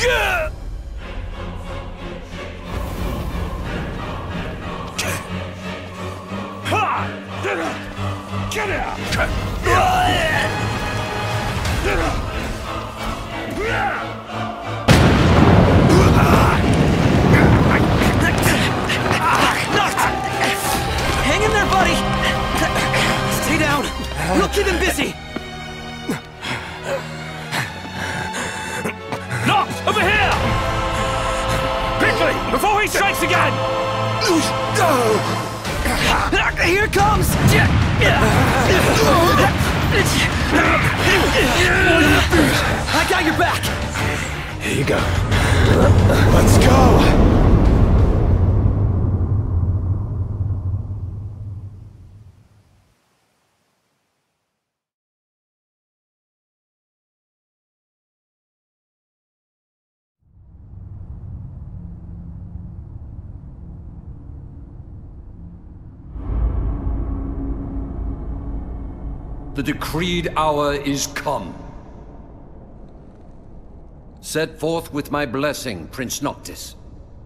Get out! Hang in there, buddy! Stay down! We'll keep him busy! Knox! Over here! Quickly! Before he strikes again! Here it comes! I got your back! Here you go. Let's go! The decreed hour is come. Set forth with my blessing, Prince Noctis.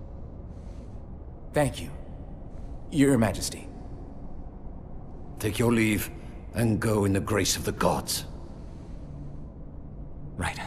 Thank you, Your Majesty. Take your leave, and go in the grace of the gods. Right.